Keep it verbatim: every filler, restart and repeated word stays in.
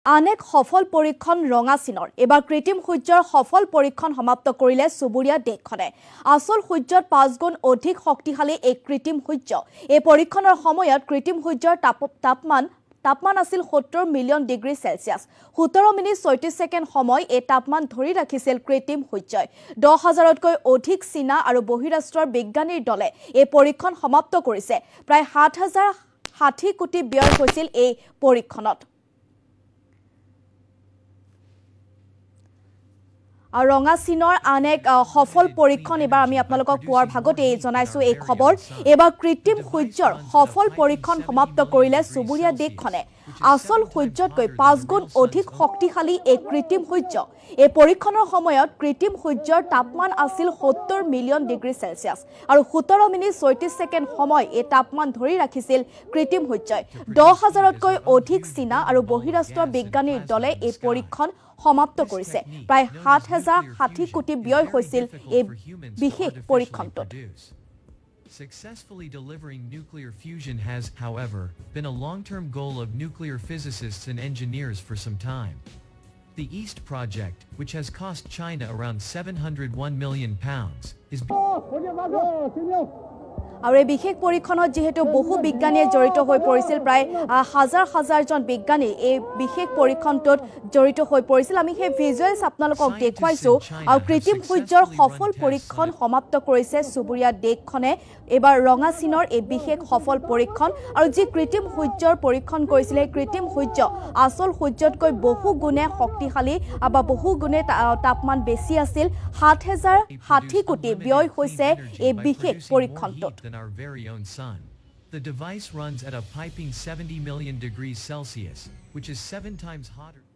আনেক সফল পৰীক্ষণ ৰঙা চিনৰ এবাৰ কৃত্ৰিম সূৰ্যৰ সফল পৰীক্ষণ সমাপ্ত কৰিলে সুবুৰীয়া দেশখনে আসল সূৰ্যত পাঁচ গুণ অধিক শক্তিশালী এই কৃত্ৰিম সূৰ্য এই পৰীক্ষণৰ সময়ত কৃত্ৰিম সূৰ্যৰ তাপমান তাপমান আছিল সত্তৰ মিলিয়ন ডিগ্ৰী সেলসিয়াস সোতৰ মিনিট ছয়ত্ৰিশ ছেকেণ্ড সময় এই তাপমান ধৰি ৰাখিছিল কৃত্ৰিম সূৰ্যই দহ হাজাৰতকৈ অধিক চীনা আৰু বহিৰাষ্ট্ৰৰ বিজ্ঞানীৰ দলে এই পৰীক্ষণ সমাপ্ত কৰিছে প্ৰায় সাত হাজাৰ ষাঠি কোটি ব্যয় হৈছিল এই পৰীক্ষণত আৰু ৰঙা চিনৰ আনেক সফল পৰীক্ষণ এবাৰ আমি আপোনালোকক কোৱাৰ ভাগতে জনাইছো এই খবৰ এবাৰ কৃত্ৰিম সূৰ্যৰ সফল পৰীক্ষণ সমাপ্ত কৰিলে সুবুৰীয়া দেশখনে আসল সূৰ্যতকৈ পাঁচ গুণ অধিক শক্তিশালী এই কৃত্ৰিম সূৰ্য এই পৰীক্ষণৰ সময়ত কৃত্ৰিম সূৰ্যৰ তাপমান আছিল সত্তৰ মিলিয়ন ডিগ্ৰী সেলসিয়াস আৰু সোতৰ মিনিট ছয়ত্ৰিশ ছেকেণ্ড সময় এই তাপমান ধৰি ৰাখিছিল কৃত্ৰিম সূৰ্যই দহ হাজাৰতকৈ অধিক চীনা আৰু বহিৰাষ্ট্ৰৰ বিজ্ঞানীৰ দলে এই পৰীক্ষণ সমাপ্ত কৰিছে প্ৰায় সাত হাজাৰ ষাঠি কোটি ব্যয় হৈছিল এই বিশেষ পৰীক্ষণটোত Successfully delivering nuclear fusion has, however, been a long-term goal of nuclear physicists and engineers for some time. The EAST project, which has cost China around seven hundred one million pounds, is আৰু এই বিশেষ পৰীক্ষণত যেহেতু বহু বিজ্ঞানীয়ে জড়িত হৈ পৰিছিল প্ৰায় হাজাৰ হাজাৰজন বিজ্ঞানী এই বিশেষ পৰীক্ষণটোত জড়িত হৈ পৰিছিল আমি সেই ভিজুৱেলছ আপোনালোকক দেখুৱাইছো আৰু কৃত্ৰিম সূৰ্যৰ সফল পৰীক্ষণ সমাপ্ত কৰিছে সুবুৰীয়া দেশখনে এবাৰ ৰঙা চিনৰ এই বিশেষ সফল পৰীক্ষণ আৰু যি কৃত্ৰিম সূৰ্যৰ পৰীক্ষণ কৰিছিল এই কৃত্ৰিম সূৰ্য আসল সূৰ্যতকৈ বহু গুণে শক্তিশালী বা বহু গুণে তাপমান বেছি আছিল সাত হাজাৰ ষাঠি কোটি ব্যয় হৈছে এই বিশেষ পৰীক্ষণটোত than our very own sun. The device runs at a piping seventy million degrees Celsius, which is seven times hotter.